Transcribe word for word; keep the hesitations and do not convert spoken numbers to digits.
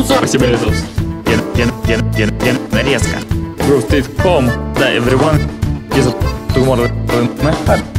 Спасибо, Литос. Резко. Bro, stay calm. That everyone is a tomorrow.